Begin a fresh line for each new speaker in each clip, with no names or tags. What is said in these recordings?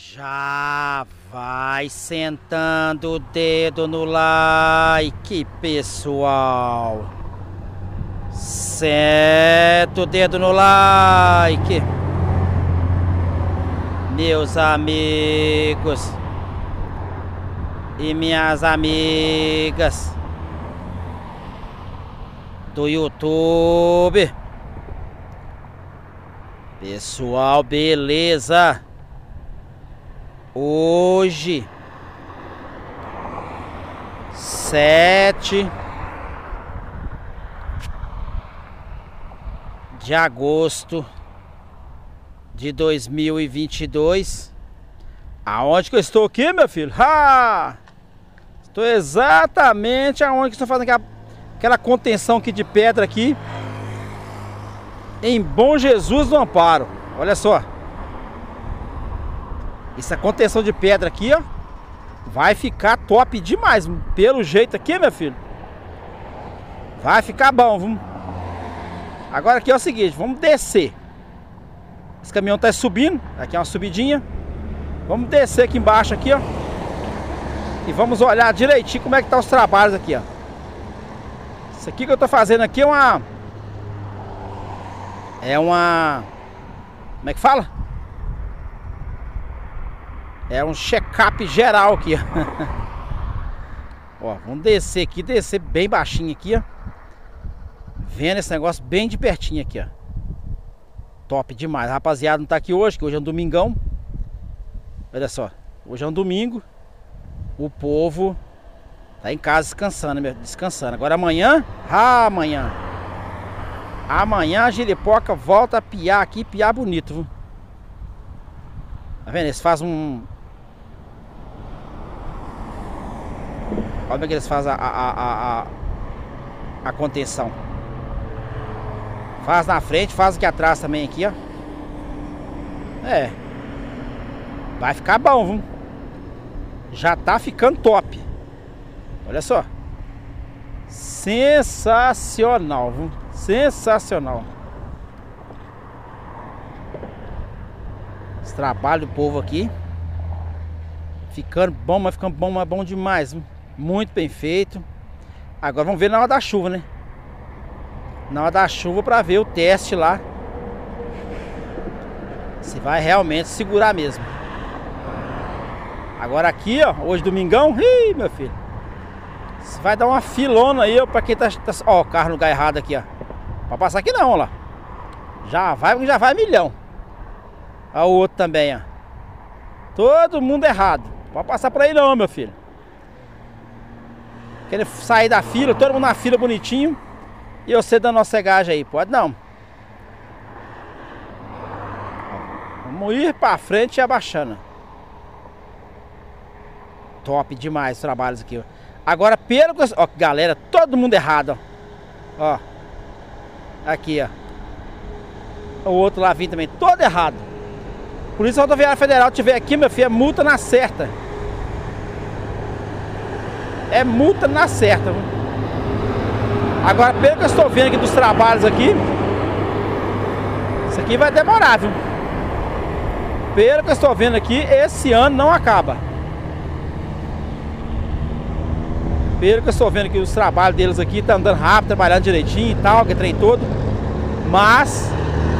Já vai sentando o dedo no like, pessoal. Senta o dedo no like, meus amigos e minhas amigas do YouTube. Pessoal, beleza? Hoje, 7 de agosto de 2022. Aonde que eu estou aqui, meu filho? Estou exatamente aonde que estou fazendo aquela contenção aqui de pedra aqui em Bom Jesus do Amparo. Olha só. Essa contenção de pedra aqui, ó, vai ficar top demais. Pelo jeito aqui, meu filho, vai ficar bom, vamos. Agora aqui é o seguinte, vamos descer. Esse caminhão tá subindo, aqui é uma subidinha. Vamos descer aqui embaixo aqui, ó, e vamos olhar direitinho como é que tá os trabalhos aqui, ó. Isso aqui que eu tô fazendo aqui é uma como é que fala? É um check-up geral aqui, ó. Ó, vamos descer aqui, descer bem baixinho aqui, ó. Vendo esse negócio bem de pertinho aqui, ó. Top demais. A rapaziada não tá aqui hoje, que hoje é um domingão. Olha só, hoje é um domingo. O povo tá em casa descansando, descansando. Agora amanhã, amanhã a giripoca volta a piar aqui, piar bonito, viu? Tá vendo? Eles fazem um... Olha como é que eles fazem a contenção. Faz na frente, faz aqui atrás também aqui, ó. É. Vai ficar bom, viu? Já tá ficando top. Olha só. Sensacional, viu? Sensacional. Esse trabalho do povo aqui ficando bom, mas ficando bom, mas bom demais, viu? Muito bem feito. Agora vamos ver na hora da chuva, né? Na hora da chuva pra ver o teste lá, se vai realmente segurar mesmo. Agora aqui, ó, hoje domingão, meu filho, você vai dar uma filona aí, ó, pra quem tá... Ó, o carro no lugar errado aqui, ó. Pra passar aqui não, ó lá. Já vai milhão. Ó, o outro também, ó. Todo mundo errado. Pode passar por aí não, meu filho. Querendo sair da fila, todo mundo na fila bonitinho, e você dando uma cegagem aí, pode não. Vamos ir pra frente e abaixando. Top demais os trabalhos aqui, ó. Agora pelo que... Ó, galera, todo mundo errado, ó. Ó. Aqui, ó. O outro lá vindo também, todo errado. Por isso a Rodoviária Federal tiver aqui, meu filho, é multa na certa. É multa na certa, viu? Agora, pelo que eu estou vendo aqui dos trabalhos aqui, isso aqui vai demorar, viu? Pelo que eu estou vendo aqui, esse ano não acaba. Pelo que eu estou vendo aqui, os trabalhos deles aqui, tá andando rápido, trabalhando direitinho e tal, que trem todo. Mas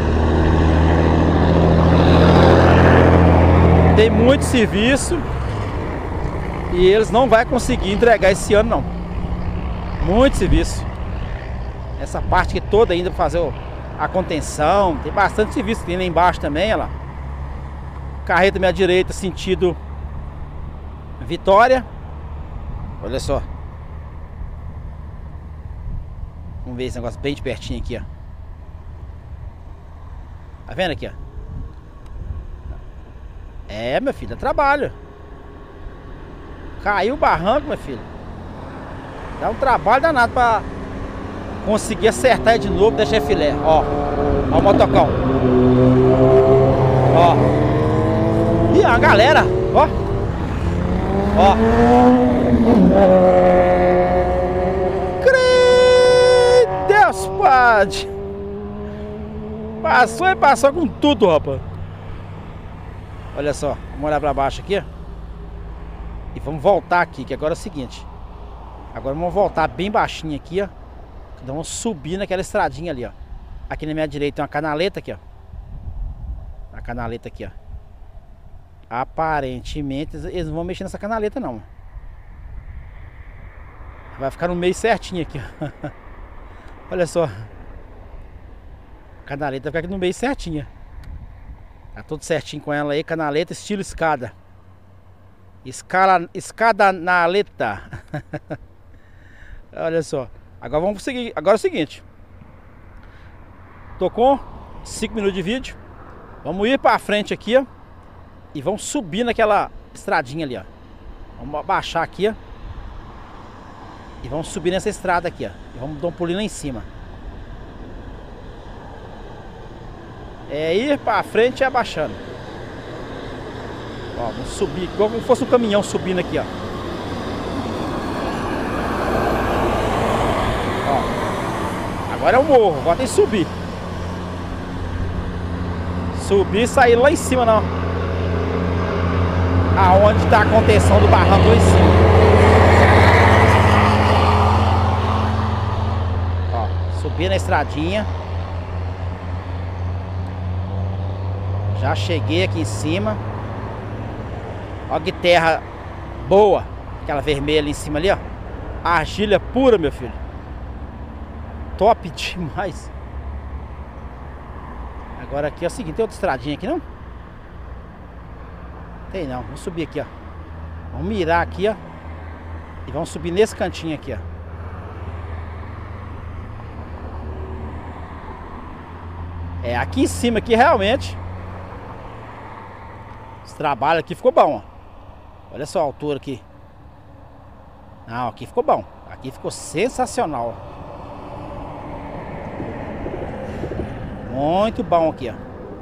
tem muito serviço e eles não vão conseguir entregar esse ano, não. Muito serviço. Essa parte aqui toda ainda pra fazer a contenção. Tem bastante serviço. Tem lá embaixo também, olha lá. Carreta minha direita, sentido Vitória. Olha só. Vamos ver esse negócio bem de pertinho aqui, ó. Tá vendo aqui, ó? É, meu filho, é trabalho. Caiu o barranco, meu filho. Dá um trabalho danado pra conseguir acertar ele de novo, deixar filé. Ó, ó o motocão. Ó. E a galera, ó. Ó. Deus, pode. Passou e passou com tudo, rapaz. Olha só, vamos olhar pra baixo aqui, ó. E vamos voltar aqui, que agora é o seguinte. Agora vamos voltar bem baixinho aqui, ó. Vamos subir naquela estradinha ali, ó. Aqui na minha direita tem uma canaleta aqui, ó. A canaleta aqui, ó. Aparentemente eles não vão mexer nessa canaleta não. Vai ficar no meio certinho aqui, ó. Olha só. A canaleta vai ficar aqui no meio certinho. Tá tudo certinho com ela aí. Canaleta estilo escada. Escada na aleta. Olha só. Agora vamos seguir. Agora é o seguinte. Tô com 5 minutos de vídeo. Vamos ir pra frente aqui, ó. E vamos subir naquela estradinha ali, ó. Vamos abaixar aqui, ó. E vamos subir nessa estrada aqui, ó. E vamos dar um pulinho lá em cima. É ir pra frente e abaixando. Ó, vamos subir igual como fosse um caminhão subindo aqui, ó. Ó. Agora é o morro, agora tem que subir. Subir e sair lá em cima não. Aonde tá a contenção do barranco lá em cima. Ó, subir na estradinha. Já cheguei aqui em cima. Olha que terra boa. Aquela vermelha ali em cima ali, ó. Argilha pura, meu filho. Top demais. Agora aqui é o seguinte, tem outra estradinha aqui não? Tem não, vamos subir aqui, ó. Vamos mirar aqui, ó. E vamos subir nesse cantinho aqui, ó. É, aqui em cima aqui realmente esse trabalho aqui ficou bom, ó. Olha só a altura aqui. Não, aqui ficou bom. Aqui ficou sensacional. Muito bom aqui, ó.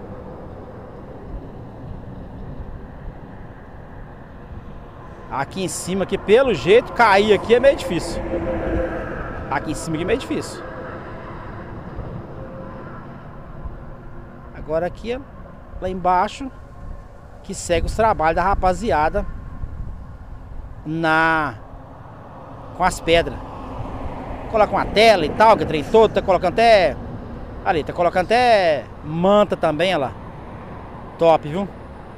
Aqui em cima aqui, pelo jeito, cair aqui é meio difícil. Aqui em cima aqui é meio difícil. Agora aqui, ó, lá embaixo, que segue os trabalhos da rapaziada com as pedras. Coloca uma tela e tal, que trem todo, tá colocando até ali, tá colocando até manta também, olha lá. Top, viu?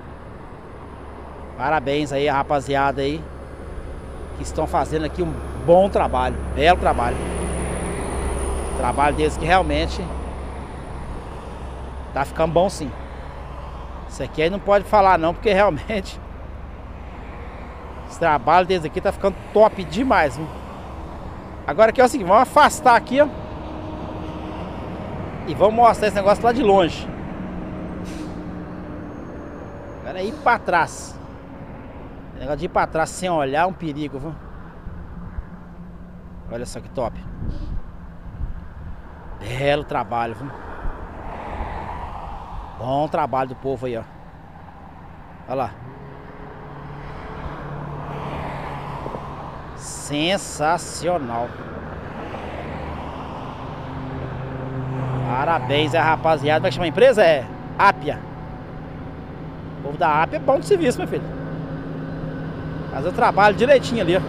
Parabéns aí a rapaziada aí que estão fazendo aqui um bom trabalho, belo trabalho. Trabalho deles que realmente tá ficando bom sim. Isso aqui aí não pode falar não, porque realmente esse trabalho deles aqui tá ficando top demais, viu? Agora aqui é o seguinte, vamos afastar aqui, ó. E vamos mostrar esse negócio lá de longe. Agora é ir pra trás. O negócio de ir pra trás sem olhar é um perigo, viu? Olha só que top. Belo trabalho, viu? Bom trabalho do povo aí, ó. Olha lá. Sensacional. Parabéns a rapaziada. Como é que chama a empresa? É Ápia. O povo da Ápia é bom de serviço, meu filho. Fazer o trabalho direitinho ali, ó.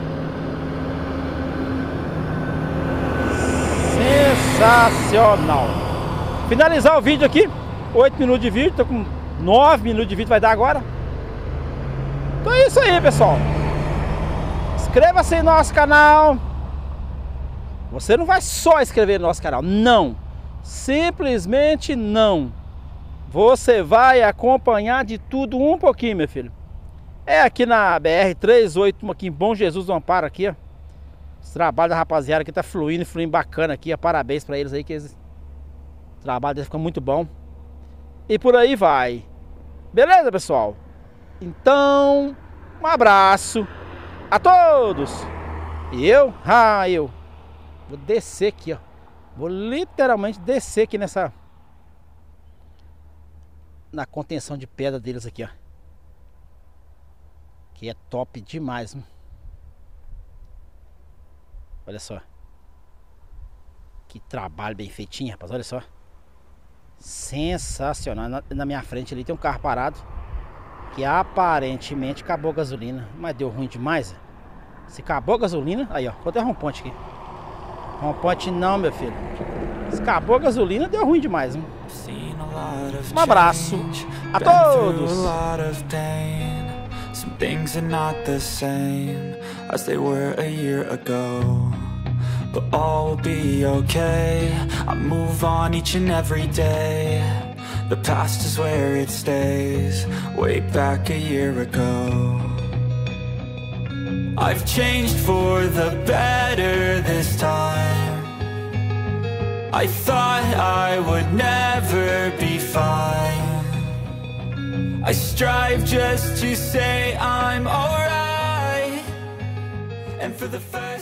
Sensacional. Finalizar o vídeo aqui. 8 minutos de vídeo. Tô com 9 minutos de vídeo, vai dar agora. Então é isso aí, pessoal. Inscreva-se no nosso canal. Você não vai só inscrever no nosso canal, não. Simplesmente não. Você vai acompanhar de tudo um pouquinho, meu filho. É aqui na BR-381, aqui em Bom Jesus do Amparo, aqui, ó. Esse trabalho da rapaziada aqui tá fluindo bacana aqui, ó. Parabéns pra eles aí, que o trabalho deles fica muito bom. E por aí vai. Beleza, pessoal? Então, um abraço a todos. E eu vou descer aqui, ó. Vou literalmente descer aqui na contenção de pedra deles aqui, ó. Que é top demais, hein? Olha só. Que trabalho bem feitinho, rapaz. Olha só. Sensacional. Na minha frente ali tem um carro parado. que aparentemente acabou a gasolina. Mas deu ruim demais. Se acabou a gasolina, aí ó, vou até romponte aqui. Romponte não, meu filho. Se acabou a gasolina, deu ruim demais, hein? Um abraço a todos.
Some things are not the same as they were a year ago, but all will be okay. I move on each and every day. The past is where it stays, way back a year ago. I've changed for the better this time. I thought I would never be fine. I strive just to say I'm alright, and for the first